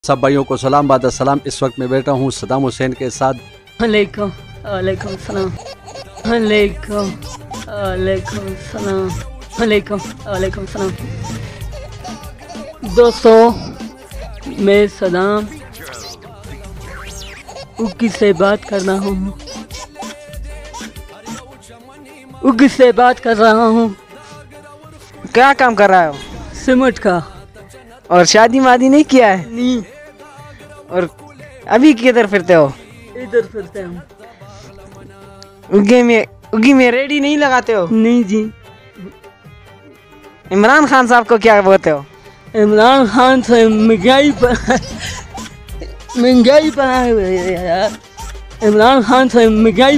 सब भाइयों को सलाम बाद सलाम। इस वक्त मैं बैठा हूँ सद्दाम हुसैन के साथ। वालेकुम वालेकुम सलाम वालेकुम वालेकुम सलाम वालेकुम वालेकुम सलाम। दोस्तों, मैं सद्दाम उगी से बात कर रहा हूँ। उगी से बात कर रहा हूँ। क्या काम कर रहा हो? सीमेंट का। और शादी वादी नहीं किया है? नहीं। और अभी किधर फिरते हो? इधर फिरते हूँ। उगी में रेडी नहीं लगाते हो? नहीं जी। इमरान खान साहब को क्या बोलते हो? इमरान खान से महंगाई बनाए हुए है यार। इमरान खान से महंगाई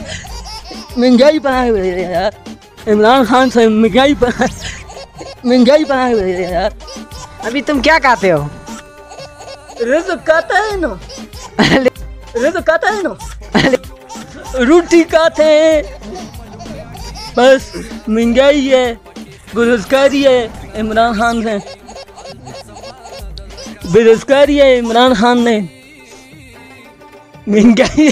बनाए हुए है यार। इमरान खान से महंगाई बनाए हुए है यार। अभी तुम क्या खाते हो? रिज़्क़ खाता है ना। रिज़्क़ खाता है ना। रोटी खाते हैं। बस महंगाई है, बेरोजगारी है। इमरान खान से बेरोजगारी है। इमरान खान ने महंगाई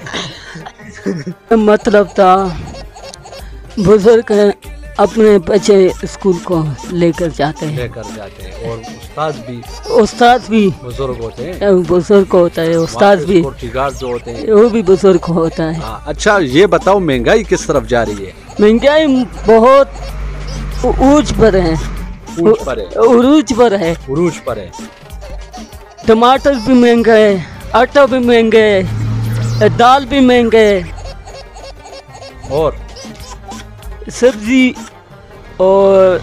मतलब था बुजुर्ग अपने बच्चे स्कूल को लेकर जाते हैं और उस्ताद भी बुजुर्ग होते हैं। बुजुर्ग होता है। उस्ताद भी जो होते हैं वो भी बुजुर्ग होता है। अच्छा, ये बताओ महंगाई किस तरफ जा रही है? महंगाई बहुत ऊंच पर है। उरूज पर है। टमाटर भी महंगा है, आटा भी महंगा है, दाल भी महंगा है, और सब्जी और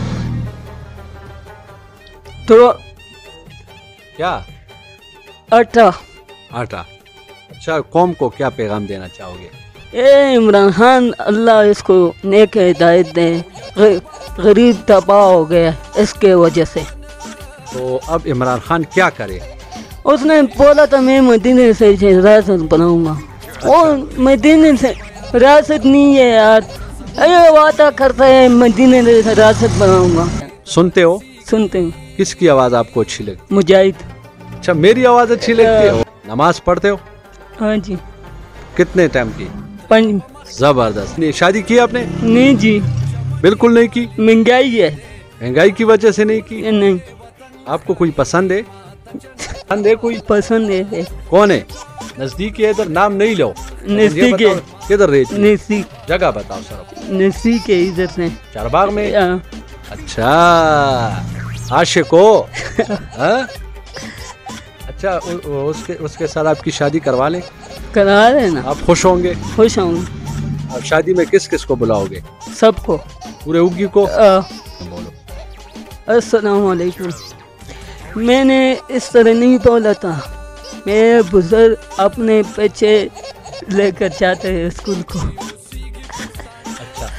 तो क्या आटा। अच्छा, कौम को क्या पैगाम देना चाहोगे? ए इमरान खान, अल्लाह इसको नेक हिदायत दे। गरीब तबाह हो गया इसके वजह से। तो अब इमरान खान क्या करे? उसने बोला था मैं मदीने से रियासत बनाऊंगा। और मदीने से रियासत नहीं है यार। अरे वादा करता है मदीने से रियासत बनाऊंगा। सुनते हो? सुनते हैं। किसकी आवाज़ आपको अच्छी लगती? मुजाहिद। अच्छा, मेरी आवाज़ अच्छी लगती है। नमाज पढ़ते हो? हाँ जी। कितने टाइम की? 5। जबरदस्त। शादी की आपने? नहीं जी, बिल्कुल नहीं की। महंगाई है। महंगाई की वजह से नहीं की? नहीं। आपको कोई पसंद है? कोई पसंद है। कौन है? नजदीक है? इधर नाम नहीं लो। नजदीक है। किधर रहती? नजदीक। जगह बताओ सर। नजदीक है, इधर से चारबाग में। अच्छा, आशिक हो? अच्छा, उसके साथ आपकी शादी करवा लें? करा रहे ना। आप खुश होंगे? खुश होंगे। अब शादी में किस किस को बुलाओगे? सबको। पूरे उगी को? बोलो। अस्सलाम वालेकुम। मैंने इस तरह नहीं बोला था। मेरे बुजुर्ग अपने बच्चे लेकर जाते हैं स्कूल को। अच्छा।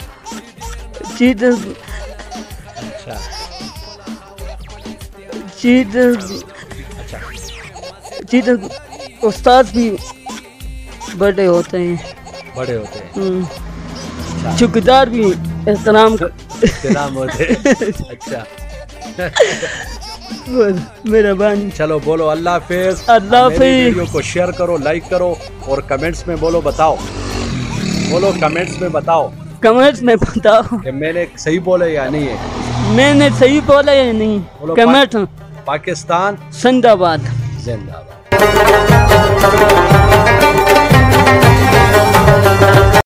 उस्ताद भी बड़े होते हैं। चौकीदार भी एहतराम होते हैं। अच्छा। मेहरबानी। चलो बोलो अल्लाह हाफिज़। अल्लाह हाफिज़। वीडियो को शेयर करो, लाइक करो और कमेंट्स में बोलो बताओ कमेंट्स में बताओ कि मैंने सही बोला या नहीं है। मैंने सही बोला या नहीं। कमेंट। पाकिस्तान जिंदाबाद। जिंदाबाद।